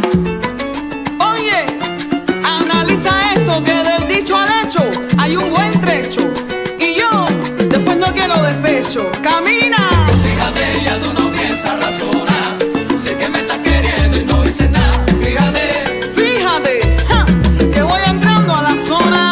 Oye, analiza esto, que del dicho al hecho hay un buen trecho. Y yo después no quiero despecho. ¡Camina! Fíjate, ya tú no piensas razonar. Sé que me estás queriendo y no dices nada. Fíjate, Fíjate, que voy entrando a la zona.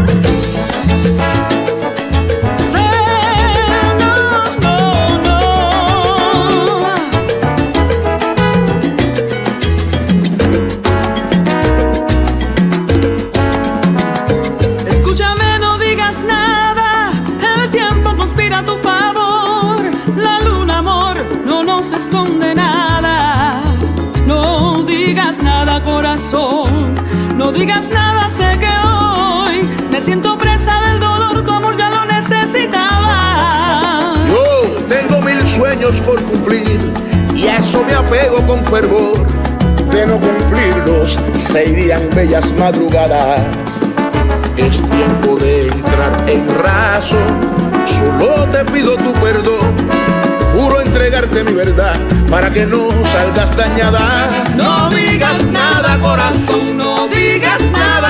Escúchame, no digas nada, el tiempo conspira a tu favor. La luna, amor, no nos esconde nada. No digas nada, corazón, no digas nada, sé que hoy me siento presa del dolor, tu amor ya lo necesitaba. Yo tengo 1000 sueños por cumplir y a eso me apego con fervor. De no cumplirlos se irían bellas madrugadas. Es tiempo de entrar en razón, solo te pido tu perdón. Juro entregarte mi verdad para que no salgas dañada. No digas nada, corazón, no digas nada.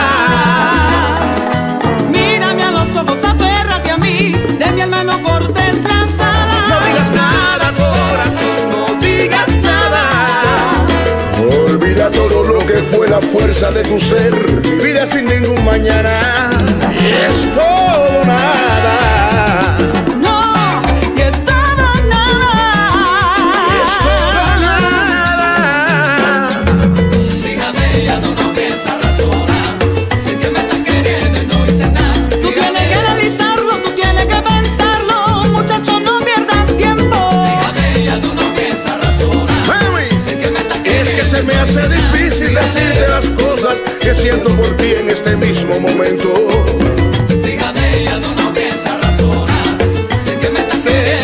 Mírame a los ojos, aférrate a mí, de mi alma no cortes lanzada. No digas nada, corazón, no digas nada. Olvida todo lo que fue la fuerza de tu ser. Mi vida sin ningún mañana es todo nada. No, que es todo nada. Es todo nada. fíjate, ya tú no piensas razonar. Sé que me estás queriendo y no dices nada. Tú tienes que analizarlo, tú tienes que pensarlo, muchacho, no pierdas tiempo. Fíjate, ya tú no piensas razonar. Mami, Sé que me estás es queriendo. que se me hace difícil decirte las cosas que siento por ti en este mismo momento. Fíjate, ya tú no piensas razonar. Sé que me estás queriendo.